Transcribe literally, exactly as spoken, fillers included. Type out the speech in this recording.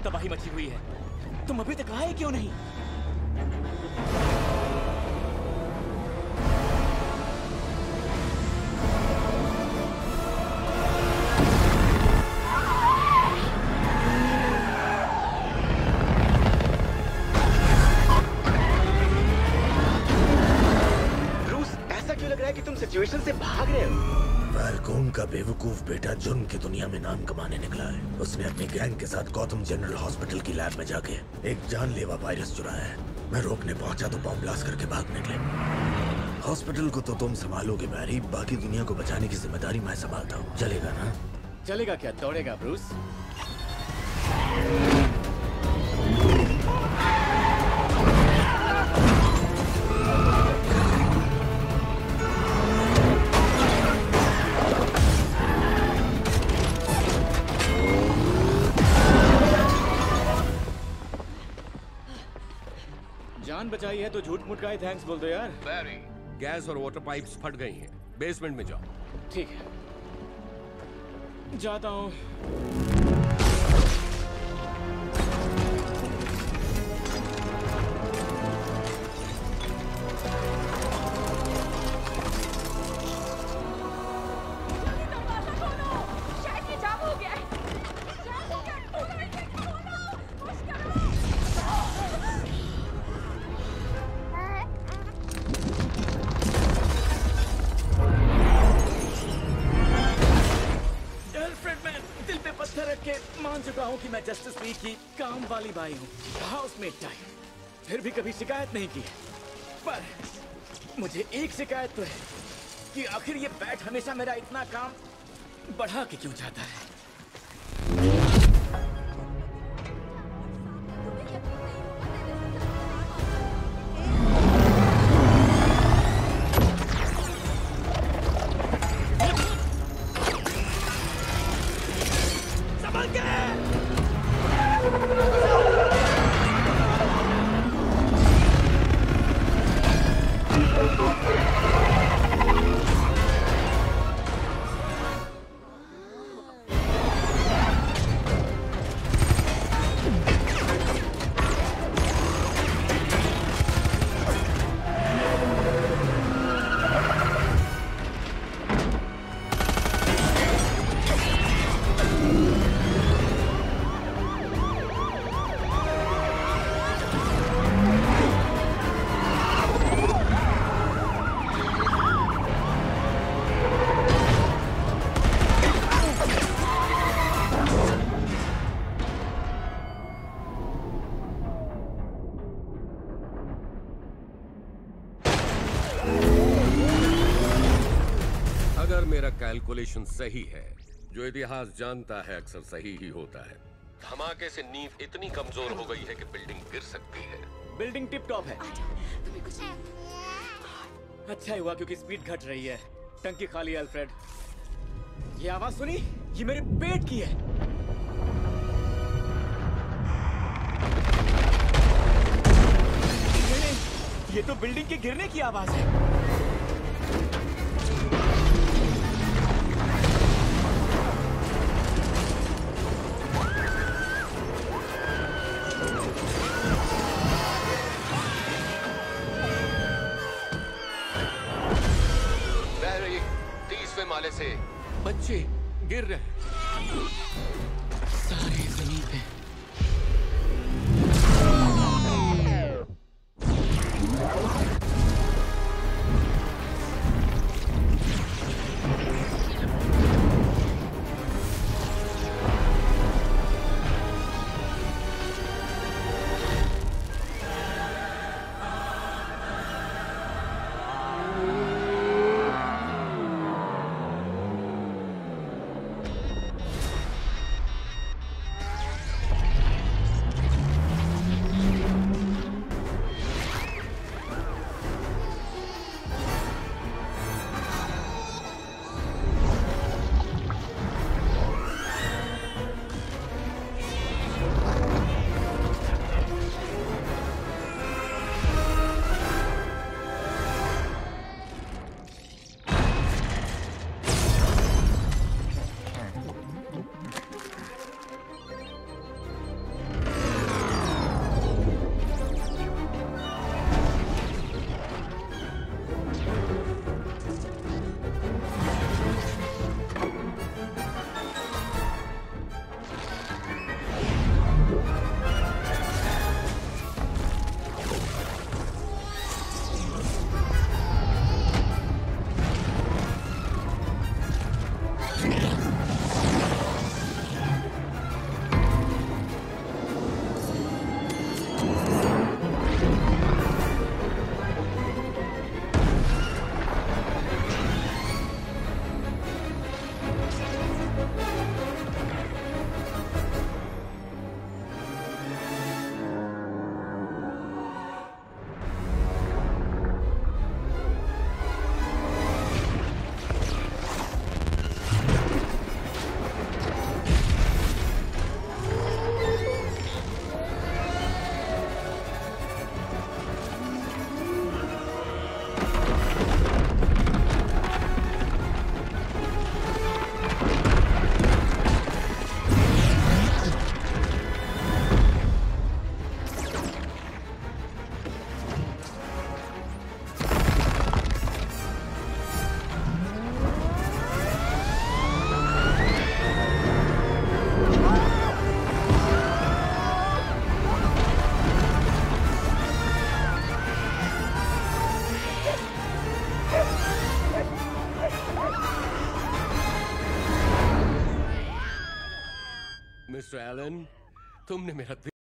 तबाही मची हुई है। तुम अभी तक आए क्यों नहीं? सिचुएशन से भाग रहे हो। फैल्कोन का बेवकूफ बेटा जुर्म की दुनिया में नाम कमाने निकला है। उसने अपनी गैंग के साथ गौतम जनरल हॉस्पिटल की लैब में जाके एक जानलेवा वायरस चुराया है। मैं रोकने पहुंचा तो बॉम्ब ब्लास्ट करके भाग निकले। हॉस्पिटल को तो तुम संभालोगे मैरी, बाकी दुनिया को बचाने की जिम्मेदारी मैं संभालता हूँ। चलेगा ना? चलेगा क्या? दौड़ेगा ब्रूस? जान बचाई है तो झूठ मूठ का ही थैंक्स बोल दो यार। बैरी, गैस और वाटर पाइप्स फट गई हैं। बेसमेंट में जाओ। ठीक है, जाता हूँ। कि मैं जस्टिस लीग की काम वाली बाई हूँ, हाउसमेट टाइप। फिर भी कभी शिकायत नहीं की। पर मुझे एक शिकायत तो है कि आखिर ये बैट हमेशा मेरा इतना काम बढ़ा के क्यों जाता है। कैलकुलेशन सही है, जो इतिहास जानता है अक्सर सही ही होता है। धमाके से नींव इतनी कमजोर हो गई है कि बिल्डिंग गिर सकती है। बिल्डिंग टिप टॉप है। अच्छा हुआ क्योंकि स्पीड घट रही है। टंकी खाली है अल्फ्रेड। ये आवाज सुनी? ये मेरे पेट की है। नहीं, ये तो बिल्डिंग के गिरने की आवाज है। माले से बच्चे गिर रहे हैं। सारे जमीन पे। मिस्टर एलन, तुमने मेरा